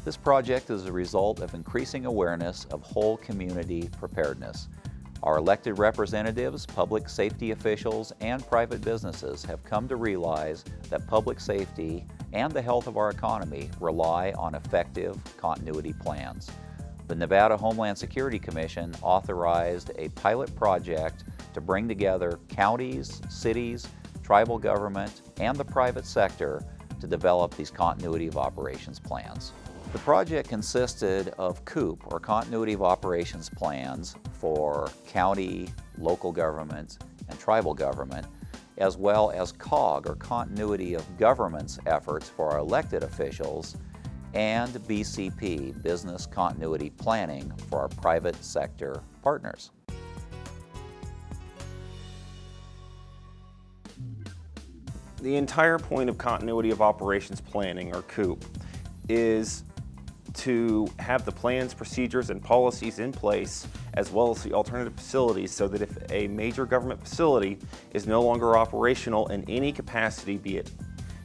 This project is a result of increasing awareness of whole community preparedness. Our elected representatives, public safety officials, and private businesses have come to realize that public safety and the health of our economy rely on effective continuity plans. The Nevada Homeland Security Commission authorized a pilot project to bring together counties, cities, tribal government, and the private sector to develop these continuity of operations plans. The project consisted of COOP, or Continuity of Operations Plans, for county, local government, and tribal government, as well as COG, or Continuity of Government's efforts for our elected officials, and BCP, Business Continuity Planning, for our private sector partners. The entire point of Continuity of Operations Planning, or COOP, is to have the plans, procedures, and policies in place, as well as the alternative facilities, so that if a major government facility is no longer operational in any capacity, be it,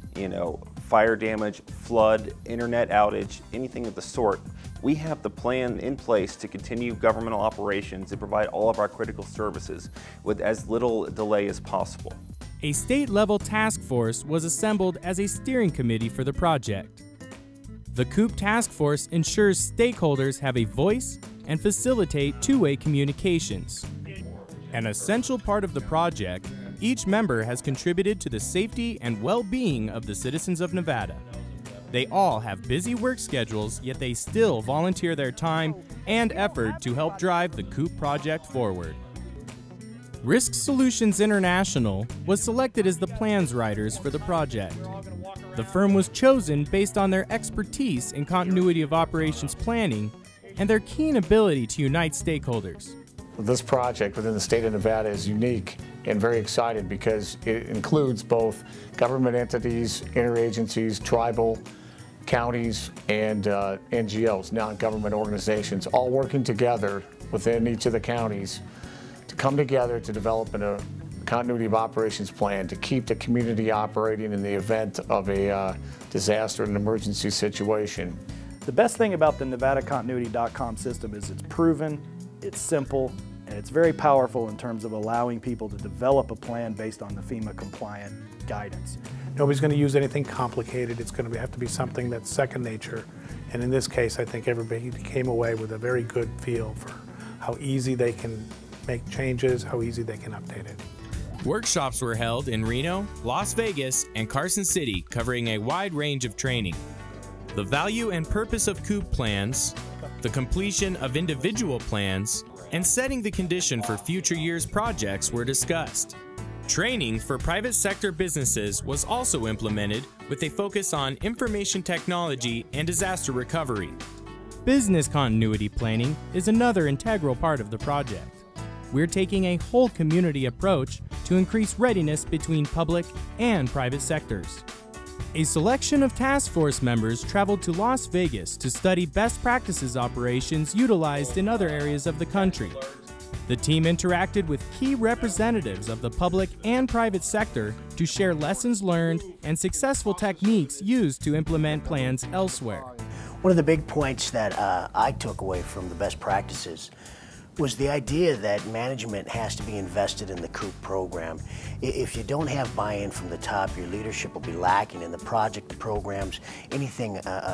fire damage, flood, internet outage, anything of the sort, we have the plan in place to continue governmental operations and provide all of our critical services with as little delay as possible. A state-level task force was assembled as a steering committee for the project. The COOP Task Force ensures stakeholders have a voice and facilitate two-way communications. An essential part of the project, each member has contributed to the safety and well-being of the citizens of Nevada. They all have busy work schedules, yet they still volunteer their time and effort to help drive the COOP project forward. Risk Solutions International was selected as the plans writers for the project. The firm was chosen based on their expertise in continuity of operations planning and their keen ability to unite stakeholders. This project within the state of Nevada is unique and very excited because it includes both government entities, interagencies, tribal, counties, and NGOs, non-government organizations, all working together within each of the counties to come together to develop a continuity of operations plan to keep the community operating in the event of a disaster and emergency situation. The best thing about the NevadaContinuity.com system is it's proven, it's simple, and it's very powerful in terms of allowing people to develop a plan based on the FEMA compliant guidance. Nobody's going to use anything complicated. It's going to have to be something that's second nature. And in this case, I think everybody came away with a very good feel for how easy they can make changes, how easy they can update it. Workshops were held in Reno, Las Vegas, and Carson City, covering a wide range of training. The value and purpose of COOP plans, the completion of individual plans, and setting the condition for future years' projects were discussed. Training for private sector businesses was also implemented with a focus on information technology and disaster recovery. Business continuity planning is another integral part of the project. We're taking a whole community approach to increase readiness between public and private sectors. A selection of task force members traveled to Las Vegas to study best practices operations utilized in other areas of the country. The team interacted with key representatives of the public and private sector to share lessons learned and successful techniques used to implement plans elsewhere. One of the big points that I took away from the best practices was the idea that management has to be invested in the COOP program. If you don't have buy-in from the top, your leadership will be lacking in the project, the programs, anything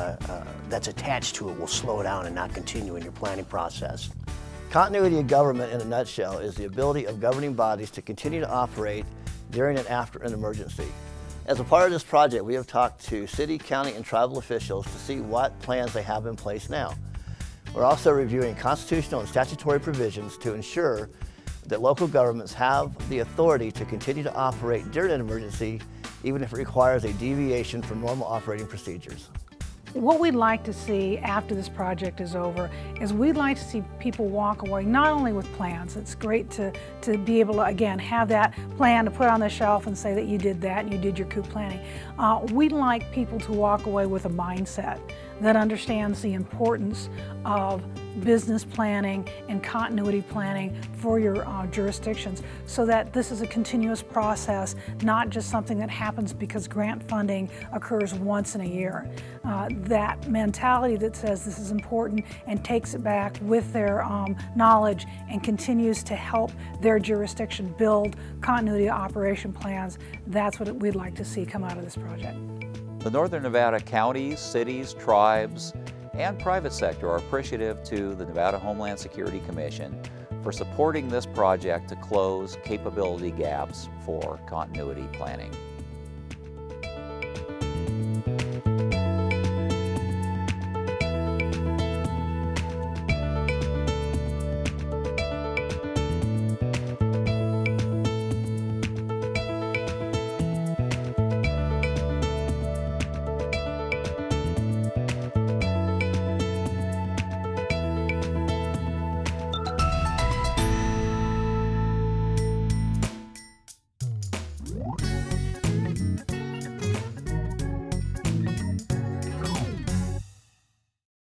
that's attached to it will slow down and not continue in your planning process. Continuity of government, in a nutshell, is the ability of governing bodies to continue to operate during and after an emergency. As a part of this project, we have talked to city, county, and tribal officials to see what plans they have in place now. We're also reviewing constitutional and statutory provisions to ensure that local governments have the authority to continue to operate during an emergency, even if it requires a deviation from normal operating procedures. What we'd like to see after this project is over is we'd like to see people walk away not only with plans. It's great to be able to, again, have that plan to put on the shelf and say that you did that and you did your COOP planning. We'd like people to walk away with a mindset that understands the importance of business planning and continuity planning for your jurisdictions, so that this is a continuous process, not just something that happens because grant funding occurs once in a year. That mentality that says this is important and takes it back with their knowledge and continues to help their jurisdiction build continuity operation plans, that's what we'd like to see come out of this project. The Northern Nevada counties, cities, tribes, and private sector are appreciative to the Nevada Homeland Security Commission for supporting this project to close capability gaps for continuity planning.